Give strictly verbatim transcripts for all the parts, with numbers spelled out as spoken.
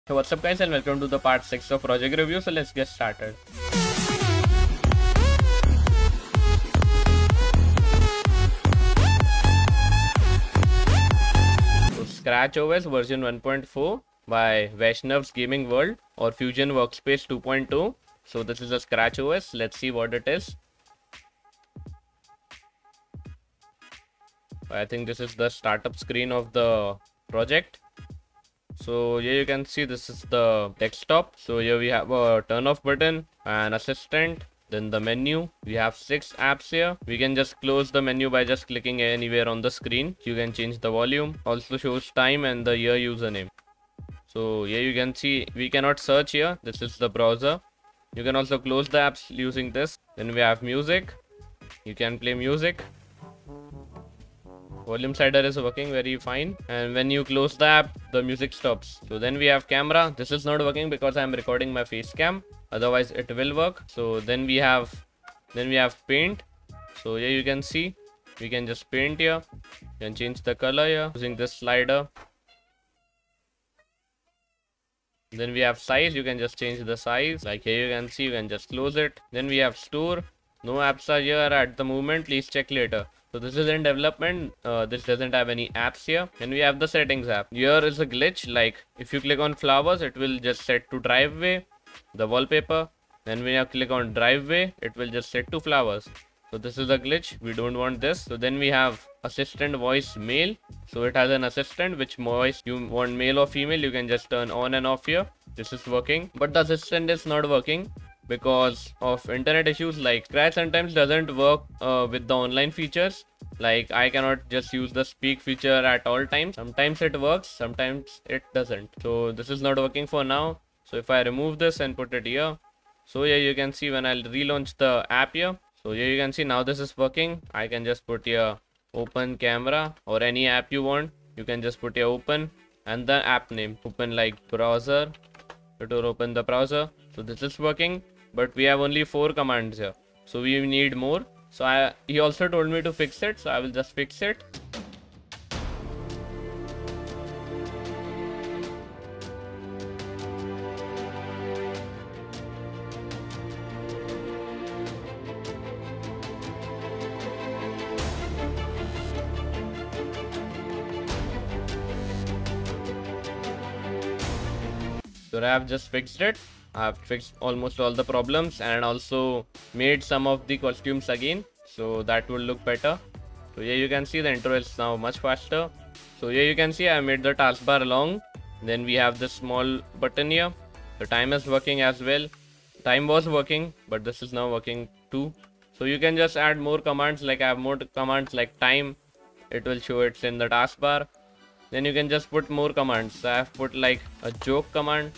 So what's up guys, and welcome to the part six of project review. So let's get started. So Scratch O S version one point four by Vaishnav's Gaming World or Fusion Workspace two point two. So this is a Scratch O S. Let's see what it is. I think this is the startup screen of the project. So here you can see this is the desktop. So here we have a turn off button, an assistant, then the menu. We have six apps here. We can just close the menu by just clicking anywhere on the screen. You can change the volume, also shows time and the year username. So here you can see we cannot search here. This is the browser. You can also close the apps using this. Then we have music. You can play music. Volume slider is working very fine, and when you close the app the music stops. So then we have camera. This is not working because I am recording my face cam, otherwise it will work. So then we have then we have paint. So here you can see we can just paint here. You can change the color here using this slider. Then we have size. You can just change the size, like here you can see. You can just close it. Then we have store. No apps are here at the moment, please check later. So this is in development. Uh, this doesn't have any apps here. And we have the settings app. Here is a glitch, like if you click on flowers it will just set to driveway, the wallpaper. Then when you click on driveway it will just set to flowers. So this is a glitch, we don't want this. So then we have assistant voice male. So it has an assistant which voice you want, male or female, you can just turn on and off here. This is working, but the assistant is not working because of internet issues. Like Scratch sometimes doesn't work uh, with the online features. Like I cannot just use the speak feature at all times. Sometimes it works, sometimes it doesn't. So this is not working for now. So if I remove this and put it here, so here you can see when I'll relaunch the app here. So here you can see now this is working. I can just put here open camera or any app you want. You can just put here open and the app name. Open like browser. It will open the browser. So this is working, but we have only four commands here. So we need more. So I, he also told me to fix it. So I will just fix it. So I have just fixed it. I have fixed almost all the problems and also made some of the costumes again, so that will look better. So here you can see the intro is now much faster. So here you can see I made the taskbar long. Then we have this small button here. The time is working as well. Time was working, but this is now working too. So you can just add more commands. Like I have more commands like time. It will show it's in the taskbar. Then you can just put more commands. I have put like a joke command.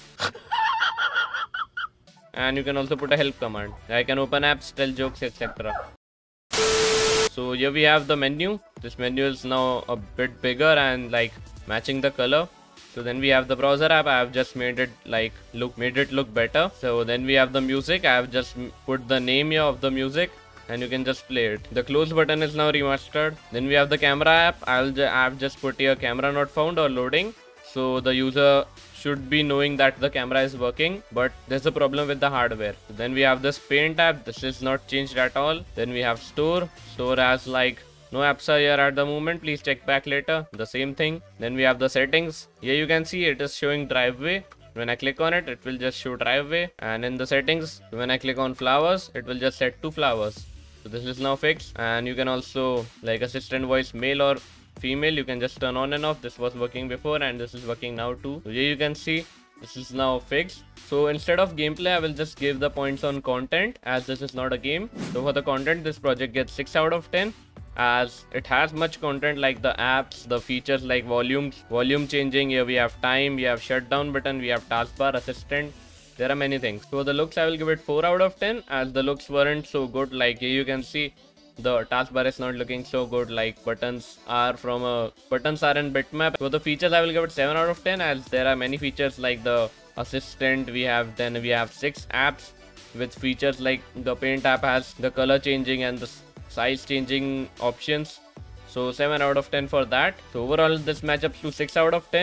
And you can also put a help command. I can open apps, tell jokes, et cetera. So here we have the menu. This menu is now a bit bigger and like matching the color. So then we have the browser app. I have just made it like look made it look better. So then we have the music. I have just put the name here of the music, and you can just play it. The close button is now remastered. Then we have the camera app. I'll ju I've just put here camera not found or loading. So the user should be knowing that the camera is working, but there's a problem with the hardware. Then we have this paint app. This is not changed at all. Then we have store. Store has like no apps are here at the moment. Please check back later. The same thing. Then we have the settings. Here you can see it is showing driveway. When I click on it, it will just show driveway. And in the settings, when I click on flowers, it will just set to flowers. So this is now fixed. And you can also like assistant voice male or female, you can just turn on and off. This was working before and this is working now too. So here you can see this is now fixed. So instead of gameplay, I will just give the points on content, as this is not a game. So for the content, this project gets six out of ten, as it has much content like the apps, the features like volumes, volume changing. Here we have time, we have shutdown button, we have taskbar, assistant. There are many things. So the looks, I will give it four out of ten, as the looks weren't so good. Like here you can see the taskbar is not looking so good. Like buttons are from a buttons are in bitmap. So the features, I will give it seven out of ten, as there are many features like the assistant. We have then we have six apps with features like the paint app has the color changing and the size changing options. So seven out of ten for that. So overall this matchup to six out of ten.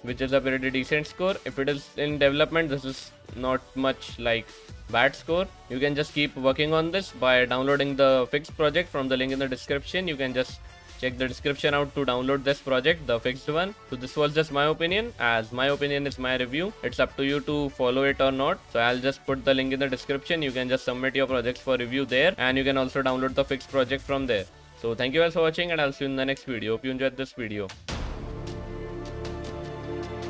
which is a pretty decent score. If it is in development, this is not much like bad score. You can just keep working on this by downloading the fixed project from the link in the description. You can just check the description out to download this project, the fixed one. So this was just my opinion, as my opinion is my review. It's up to you to follow it or not. So I'll just put the link in the description. You can just submit your projects for review there, and you can also download the fixed project from there. So thank you all for watching, and I'll see you in the next video. Hope you enjoyed this video.